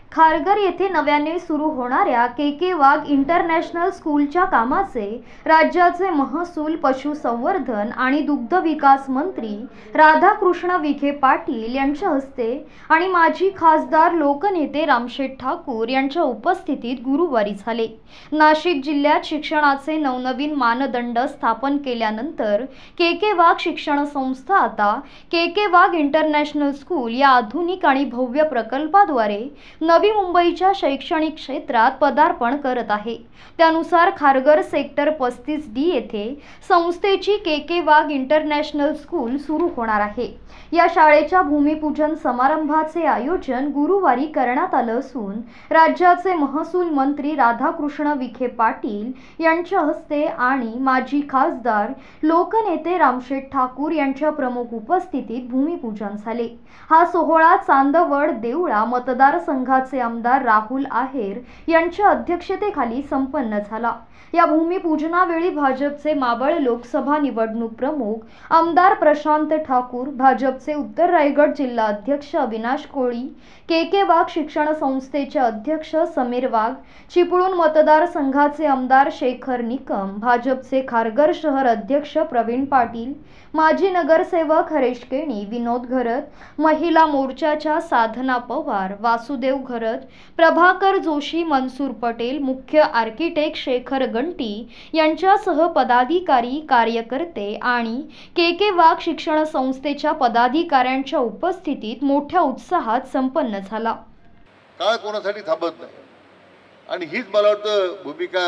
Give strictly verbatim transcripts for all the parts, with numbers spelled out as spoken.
खारघर येथे नव्याने सुरू होणाऱ्या के के वाघ इंटरनॅशनल स्कूलच्या कामाचे राज्याचे महसूल, पशुसंवर्धन आणि दुग्ध विकास मंत्री राधाकृष्ण विखे पाटील यांच्या हस्ते आणि माजी खासदार लोकनेते रामशेठ ठाकूर यांच्या उपस्थितीत गुरुवारी झाले। नाशिक जिल्ह्यात शिक्षणाचे नवनवीन मानदंड स्थापन केल्यानंतर के के वाघ शिक्षण संस्था आता के के वाघ इंटरनॅशनल स्कूल या आधुनिक आणि भव्य प्रकल्पाद्वारे नवी मुंबईच्या शैक्षणिक क्षेत्रात पदार्पण करत आहे। त्यानुसार खारघर सेक्टर पस्तीस डी येथे संस्थेची के के वाघ इंटरनॅशनल स्कूल सुरू होणार आहे। या शाळेच्या भूमिपूजन समारंभाचे आयोजन गुरुवारी करण्यात आलं असून राज्याचे महसूल मंत्री राधाकृष्ण विखे पाटील यांच्या हस्ते आणि माजी खासदार लोकनेते रामशेठ ठाकूर यांच्या प्रमुख उपस्थितीत भूमिपूजन झाले। हा सोहळा चांदवड देवळा मतदारसंघाचे आमदार राहुल आहेर यांच्या अध्यक्षतेखाली संपन्न झाला। या भूमिपूजनावेळी भाजपचे मावळ लोकसभा निवडणूक प्रमुख आमदार प्रशांत ठाकूर, भाजपचे उत्तर रायगड जिल्हा अध्यक्ष अविनाश कोळी, के के वाघ शिक्षण संस्थेचे अध्यक्ष समीर वाघ, चिपळूण मतदारसंघाचे आमदार शेखर निकम, भाजपचे खारघर शहर अध्यक्ष प्रवीण पाटील, माजी नगरसेवक हरेश केणी, विनोद घरत, महिला मोर्चाच्या साधना पवार, वासुदेव घरत, प्रभाकर जोशी, मनसूर पटेल, मुख्य आर्किटेक्ट शेखर गंटी यांच्यासह पदाधिकारी, कार्यकर्ते आणि के के वाघ शिक्षण संस्थेच्या पदाधिकाऱ्यांच्या उपस्थितीत मोठ्या उत्साहात संपन्न झाला। काळ कोणासाठी थांबत नाही आणि हीच मला वाटतं भूमिका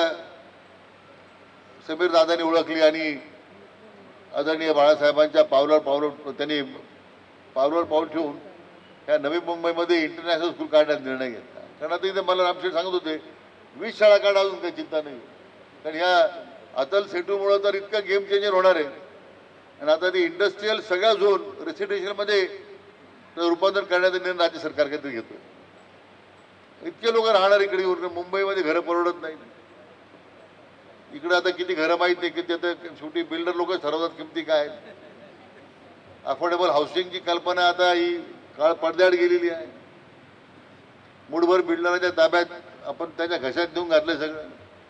समीर दादांनी ओळखली आणि आदरणीय बाळासाहेबांच्या पावलावर पावलं त्यांनी पावलावर पाऊल ठेवून ह्या नवी मुंबईमध्ये इंटरनॅशनल स्कूल काढण्याचा निर्णय घेतला। कारण आता इथे मला रामशेठ सांगत होते वीस शाळा काढा, अजून काही चिंता नाही। कारण ह्या अतल सेतूमुळे तर इतकं गेम चेंजर होणार आहे आणि आता ते इंडस्ट्रीयल सगळ्या झोन रेसिडेन्शियलमध्ये रूपांतर करण्याचा निर्णय राज्य सरकार काहीतरी घेतोय। इतके लोक राहणार इकडे, मुंबईमध्ये घरं परवडत नाही। इकडे आता किती घरं माहीत नाही, किती आता शेवटी बिल्डर लोक ठरवतात किमती काय। अफोर्डेबल हाऊसिंगची कल्पना आता ही काळ पडद्याआड गेलेली आहे। मूडभर बिल्डरांच्या ताब्यात आपण त्याच्या घशात देऊन घातलं सगळं।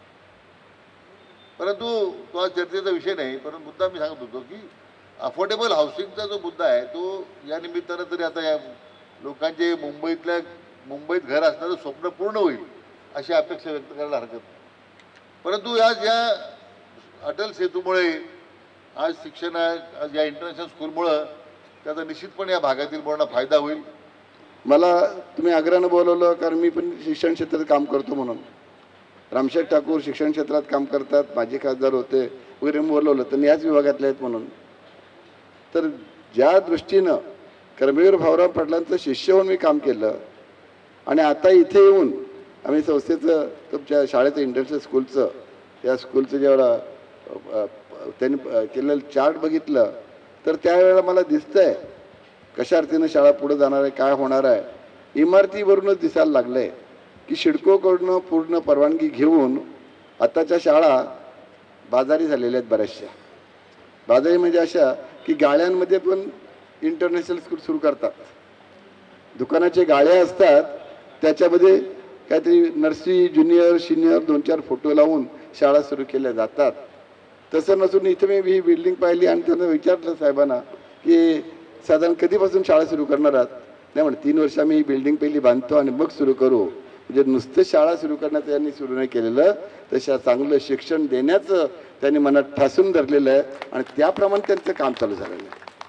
परंतु तो आज चर्चेचा विषय नाही, परंतु मुद्दा मी सांगत होतो की अफोर्डेबल हाऊसिंगचा जो मुद्दा आहे तो या निमित्तानं तरी आता या लोकांचे मुंबईतल्या मुंबईत घर असणारं स्वप्न पूर्ण होईल अशी अपेक्षा व्यक्त करायला हरकत नाही। परंतु आज या अटल सेतूमुळे आज शिक्षण आज या इंटरनॅशनल स्कूलमुळं त्याचा निश्चितपणे या भागातील मुलांना फायदा होईल। मला तुम्ही आग्रहानं बोलवलं कारण मी पण शिक्षण क्षेत्रात काम करतो म्हणून। रामशेठ ठाकूर शिक्षण क्षेत्रात काम करतात, माजी खासदार होते वगैरे बोलवलं तर याच विभागातले आहेत म्हणून। तर ज्या दृष्टीनं कर्मवीर भाऊराव पाटलांचं शिष्य होऊन मी काम केलं आणि आता इथे येऊन आम्ही संस्थेचं तुमच्या शाळेचं इंटरनॅशनल स्कूलचं या स्कूलचं जेवढा त्यांनी केलेलं चार्ट बघितलं तर त्यावेळेला मला दिसतंय कशा अर्थीनं शाळा पुढे जाणार आहे, काय होणार आहे। इमारतीवरूनच दिसायला लागलं आहे की सिडकोकडून पूर्ण परवानगी घेऊन आताच्या शाळा बाजारी झालेल्या आहेत। बऱ्याचशा बाजारी म्हणजे अशा की गाळ्यांमध्ये पण इंटरनॅशनल स्कूल सुरू करतात। दुकानाचे गाळे असतात त्याच्यामध्ये काहीतरी नर्सरी, ज्युनियर, सिनियर दोन चार फोटो लावून शाळा सुरू केल्या जातात। तसं नसून इथे मी ही बिल्डिंग पाहिली आणि त्यांना विचारलं साहेबांना की साधारण कधीपासून शाळा सुरू करणार आहात? नाही म्हणे तीन वर्ष आम्ही ही बिल्डिंग पहिली बांधतो आणि मग सुरू करू। म्हणजे नुसतं शाळा सुरू करण्याचं यांनी सुरू नाही केलेलं, तशा चांगलं शिक्षण देण्याचं त्यांनी मनात ठासून धरलेलं आहे आणि त्याप्रमाणे त्यांचं काम चालू झालेलं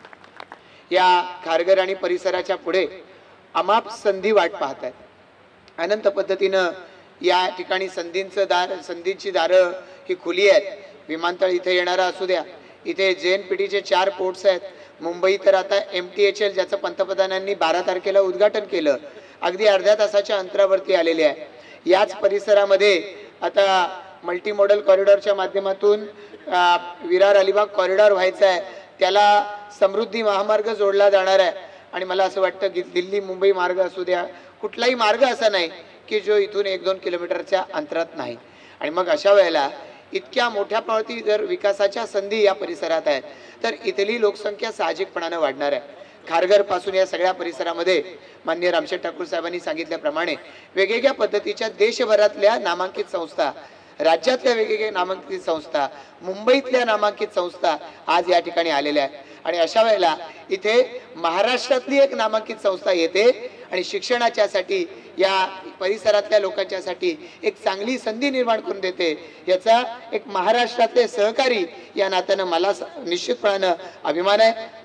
आहे। या खारघर आणि परिसराच्या पुढे अमाप संधी वाट पाहत आहेत। अनंत पद्धतीनं या ठिकाणी संधींचं दार संधींची दारं ही खुली आहेत। विमानतळ इथे येणारा असू द्या, इथे जे एन पी टीचे चार पोर्ट्स आहेत। मुंबई तर आता एम टी एच एल ज्याचं पंतप्रधानांनी बारा तारखेला उद्घाटन केलं अगदी अर्ध्या तासाच्या अंतरावरती आलेले आहे। याच परिसरामध्ये आता मल्टी मॉडल कॉरिडॉरच्या माध्यमातून विरार अलिबाग कॉरिडॉर व्हायचा आहे, त्याला समृद्धी महामार्ग जोडला जाणार आहे। आणि मला असं वाटतं की दिल्ली मुंबई मार्ग असू द्या, कुठलाही मार्ग असा नाही की जो इथून एक दोन किलोमीटरच्या अंतरात नाही। आणि मग अशा वेळेला इतक्या मोठ्या प्रमाणात जर विकासाच्या संधी या परिसरात आहेत तर इथली लोकसंख्या साहजिकपणाने वाढणार आहे। खारघर पासून या सगळ्या परिसरामध्ये माननीय रामशेठ ठाकूर साहेबांनी सांगितल्याप्रमाणे वेगवेगळ्या पद्धतीच्या देशभरातल्या नामांकित संस्था, राज्यातल्या वेगवेगळ्या नामांकित संस्था, मुंबईतल्या नामांकित संस्था आज या ठिकाणी आलेल्या आहेत. आणि अशा वेळेला इथे महाराष्ट्रातली एक नामांकित संस्था येते आणि शिक्षणाच्यासाठी या परिसरातल्या लोकांच्यासाठी एक चांगली संधी निर्माण करून देते. याचा एक महाराष्ट्रातले सहकारी या नात्यानं मला निश्चितपणानं अभिमान आहे.